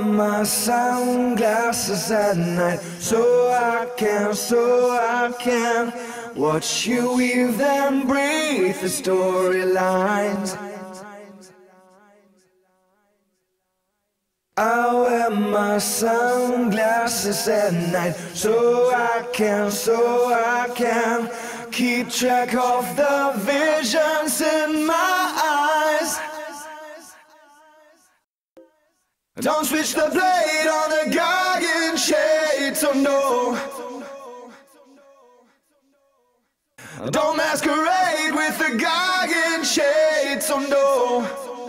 my sunglasses at night so I can watch you weave and breathe the storylines. I wear my sunglasses at night so I can keep track of the visions in my eyes. Don't switch the blade on the garden shades, oh no. Don't masquerade with the garden shades, oh no.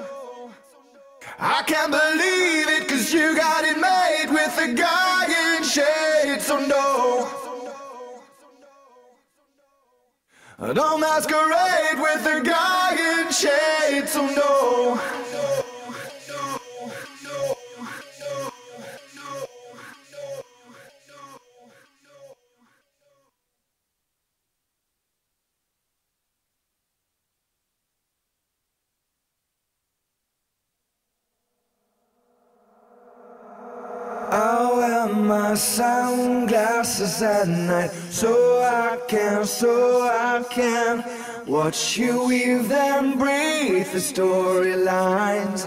I can't believe it, 'cause you got it made with the garden shades, oh no. Don't masquerade with the garden shades, oh no. I wear my sunglasses at night so I can watch you weave and breathe the storylines.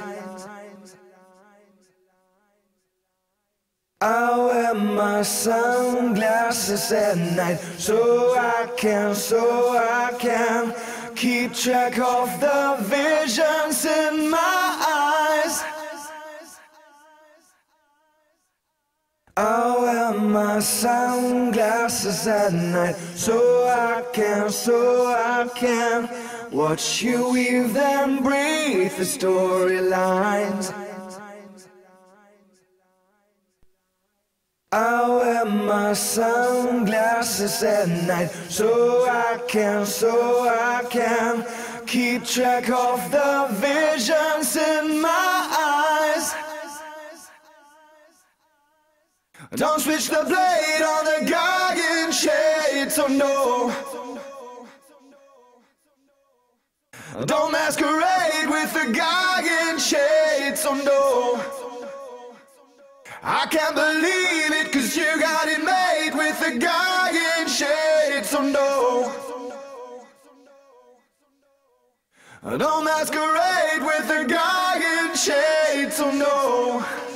I wear my sunglasses at night so I can keep track of the visions in my eyes. I wear my sunglasses at night so I can watch you weave and breathe the storylines. I wear my sunglasses at night so I can keep track of the visions in my eyes. Don't switch the blade on the garden shades, oh no. Don't masquerade with the garden shades, oh no. I can't believe it, 'cause you got it made with the garden shades, oh no. Don't masquerade with the garden shades, oh no.